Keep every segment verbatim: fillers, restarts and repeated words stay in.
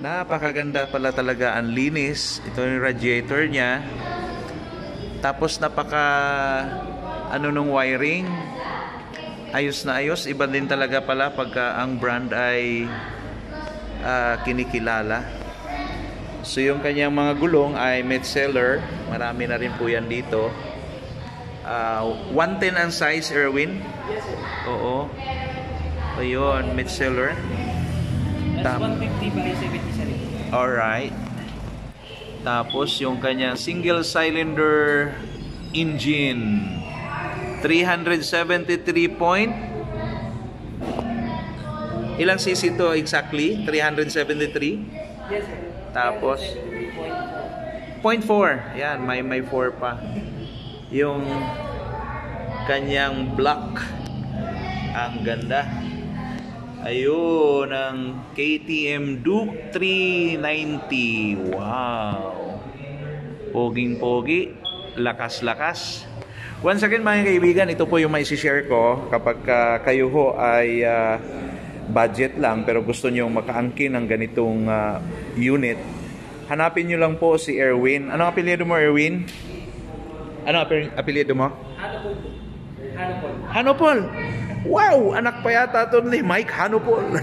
Napakaganda pala talaga, ang linis. Ito yung radiator niya. Tapos napaka ano nung wiring. Ayos na ayos. Iba din talaga pala pagka ang brand ay uh, kinikilala. So yung kanyang mga gulong ay mid-seller. Marami na rin po yan dito. Uh, one ten ang size, Erwin? Yes, sir. Oo. Ayun, mid-seller. That's one fifty by seventy sa rin. Alright. Tapos yung kanyang single cylinder engine. three seventy-three point. Ilang cc to exactly? three seventy-three? Yes, sir. Tapos zero point four. Yan, may may four pa. Yung kanyang block. Ang ganda. Ayun, ang K T M Duke three ninety. Wow. Poging-pogi. Lakas-lakas. Once again mga kaibigan, ito po yung may share ko kapag uh, kayo ho ay uh, budget lang pero gusto nyo makaangkin ng ganitong uh, unit. Hanapin nyo lang po si Erwin. Ano ang apelyido mo, Erwin? Ano ang apelyido mo? Hanopol. Hanopol. Hanopol. Wow! Anak pa yata ito ni Mike Hanopol.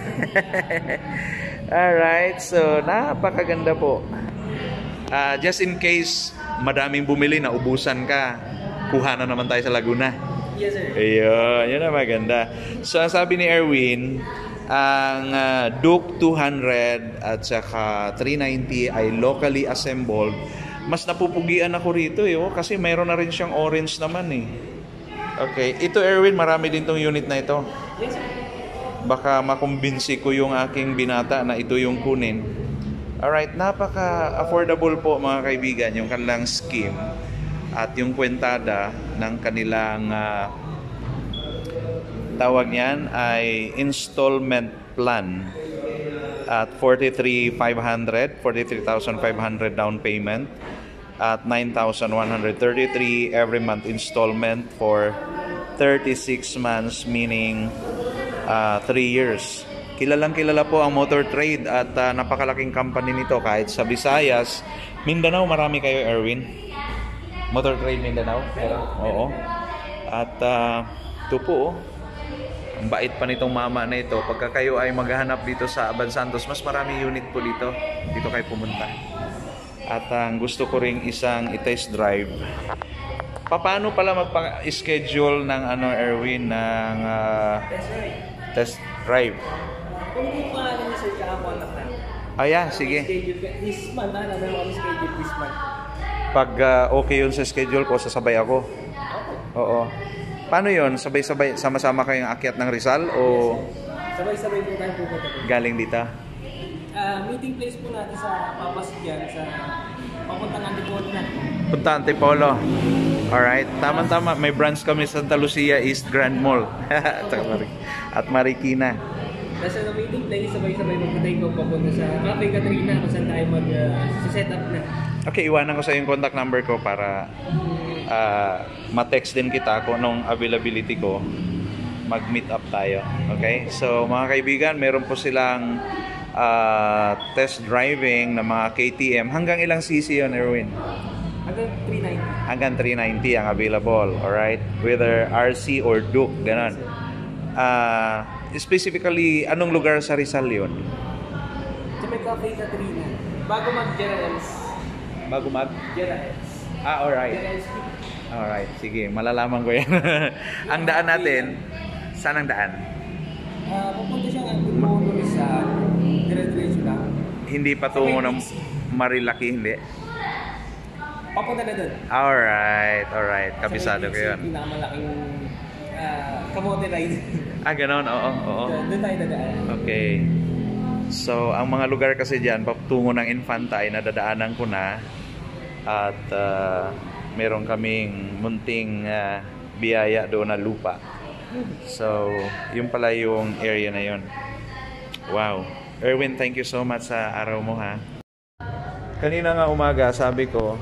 Alright. So, napakaganda po. Uh, just in case madaming bumili na ubusan ka, kuha na naman tayo sa Laguna. Yes, sir. Ayun. Yun ang maganda. So, ang sabi ni Erwin, ang uh, Duke two hundred at saka three ninety ay locally assembled. Mas napupugian ako rito eh, oh, kasi mayroon na rin siyang orange naman eh. Okay, ito Erwin, marami din tong unit na ito. Yes, sir. Baka makumbinsi ko yung aking binata na ito yung kunin. Alright, napaka-affordable po mga kaibigan yung kanilang scheme at yung kwentada ng kanilang uh, tawag niyan ay installment plan at forty-three thousand five hundred, forty-three thousand five hundred down payment at nine thousand one hundred thirty-three every month installment for thirty-six months, meaning uh, three years. Kilalang kilala po ang motor trade at uh, napakalaking company nito kahit sa Visayas. Mindanao, marami kayo, Erwin? Motor trade Mindanao? Oo. At uh, ito po, ang bait pa nitong mama na ito. Pagka kayo ay maghahanap dito sa Aban Santos, mas marami unit po dito. Dito kayo pumunta. At ang uh, gusto ko ring isang i-test drive. Paano pala magpa-schedule ng ano, Erwin, ng uh, test drive? Kung hindi pa namin sir, kakakontak na. Ah, yeah, sige. This month, na namin kami schedule this month. Pag uh, okay yun sa schedule ko, sasabay ako. Okay. Oo. Paano yun? Sabay-sabay, sama-sama kayong akyat ng Rizal o sabay-sabay po tayo pupunta po. galing dito? Uh, meeting place po natin sa Papasugyan sa papuntang Antipolo na. Punta Antipolo. Alright. Tama-tama. May branch kami sa Santa Lucia East Grand Mall. At Marikina. Nasa na meeting place, sabay-sabay magpatay ko papunta sa Cafe Katrina kung saan tayo mag-set uh, up na. Okay, iwanan ko sa yung contact number ko para uh, ma-text din kita kung anong availability ko. Mag-meet up tayo. Okay? So, mga kaibigan, meron po silang uh, test driving na mga K T M. Hanggang ilang cc yun, Erwin? Hanggang three ninety. Hanggang three ninety ang available. Alright? Whether R C or Duke, ganon. Uh, specifically, anong lugar sa Rizal yun? Sa may Cafe Katrina. Bago mag-Generals. Bago mag? Generals. Ah, alright. Generals. Alright, sige. Malalaman ko yan. Ang daan natin, saan ang daan? Uh, pupunta siya ng Quirino Rizal. Dire-diretso lang. Hindi patungo ng Marilaki, hindi? Papunta na doon. Alright, alright. Kabisado ko yun. Sa pinakamalaking uh, kamote ride. Ah, ganon? Oo, oo. Doon tayo dadaan. Okay. So, ang mga lugar kasi dyan, patungo ng Infanta ay nadadaanan ko na. At uh, meron kaming munting uh, biyaya doon na lupa. So, yun pala yung area na yun. Wow. Erwin, thank you so much sa araw mo, ha. Kanina nga umaga, sabi ko,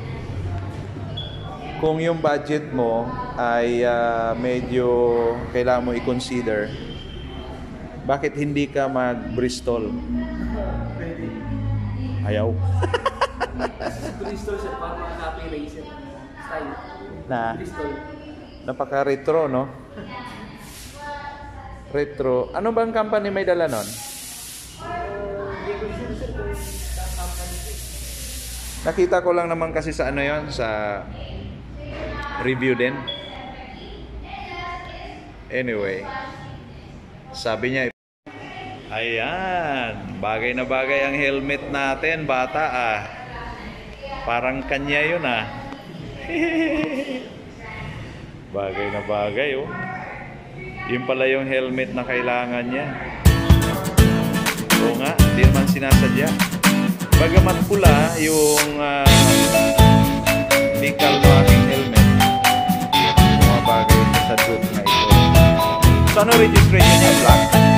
kung yung budget mo ay uh, medyo kailangan mo i-consider, bakit hindi ka mag-Bristol? Ayaw. Bristol sir, parang mga copy racer style. Na? Bristol. Napaka-retro, no? Retro. Ano bang company may dala nun? Hindi ko sure sir kung saan company ito. Nakita ko lang naman kasi sa ano yon, sa review din. Anyway, sabi niya, ayan, bagay na bagay ang helmet natin, bata ah. Parang kanya yun ah. Bagay na bagay oh. Yun pala yung helmet na kailangan niya. Oo nga, hindi naman sinasadya. Bagamat pula yung uh, decal ng aking helmet, mga bagay sa Duke na ito. So ano registration niya? Black?